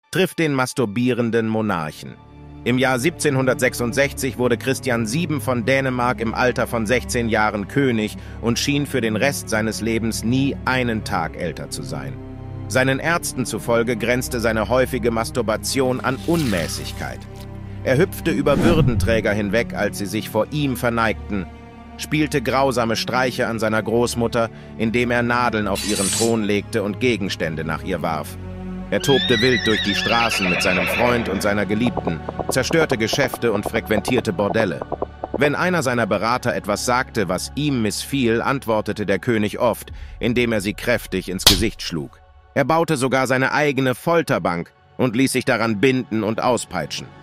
trifft den masturbierenden Monarchen. Im Jahr 1766 wurde Christian VII. Von Dänemark im Alter von 16 Jahren König und schien für den Rest seines Lebens nie einen Tag älter zu sein. Seinen Ärzten zufolge grenzte seine häufige Masturbation an Unmäßigkeit. Er hüpfte über Würdenträger hinweg, als sie sich vor ihm verneigten, spielte grausame Streiche an seiner Großmutter, indem er Nadeln auf ihren Thron legte und Gegenstände nach ihr warf. Er tobte wild durch die Straßen mit seinem Freund und seiner Geliebten, zerstörte Geschäfte und frequentierte Bordelle. Wenn einer seiner Berater etwas sagte, was ihm missfiel, antwortete der König oft, indem er sie kräftig ins Gesicht schlug. Er baute sogar seine eigene Folterbank und ließ sich daran binden und auspeitschen.